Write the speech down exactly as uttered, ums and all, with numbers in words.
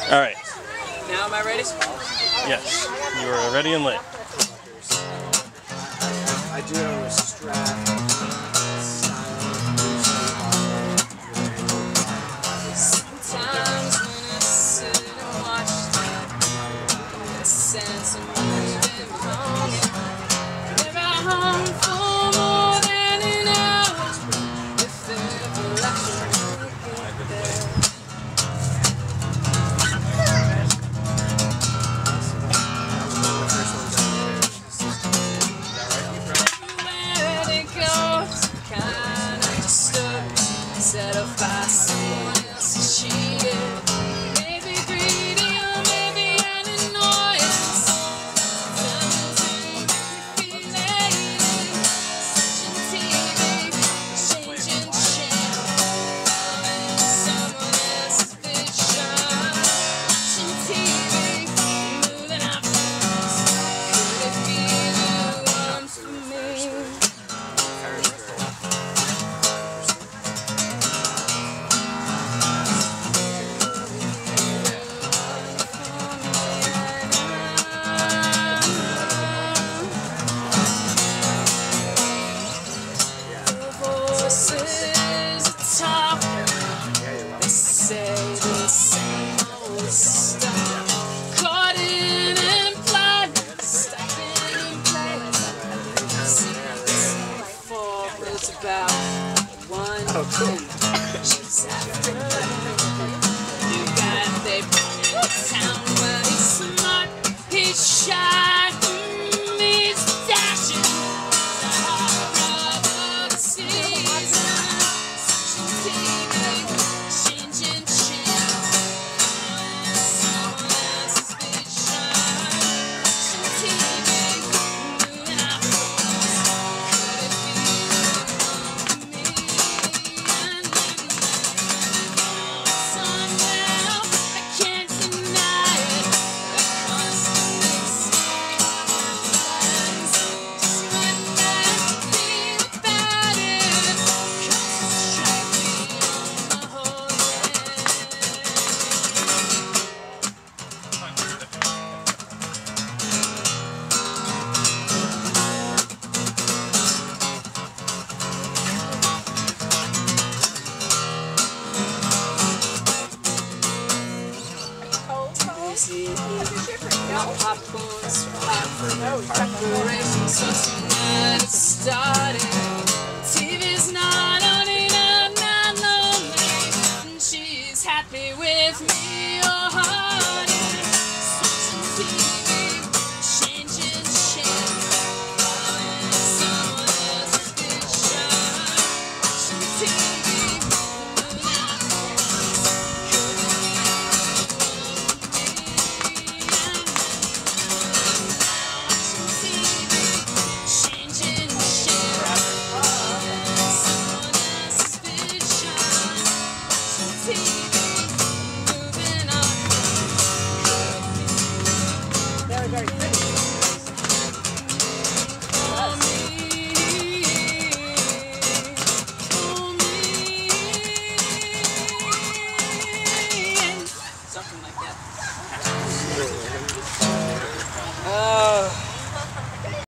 All right. Now am I ready? Yes, you are ready and lit. I do have a strap. Sometimes when I sit and watch time, the sense of moving longing. Never home for more than an hour. If there's a luxury there. Settled by someone else's cheated. Maybe greedy or maybe an annoyance. Feeling, switching T V, changing channel, following someone else's vision. Watching T V, moving our phones. Could it be the one for me? About one Oh, cool. she's after you got they town, but he's smart, he's shy, mm, he's dashing. The horror of the season, switching T V, changing channel, following someone else's vision. Watching T V, moving our phones. Could it be? No popcorn, preparations, so tonight it started.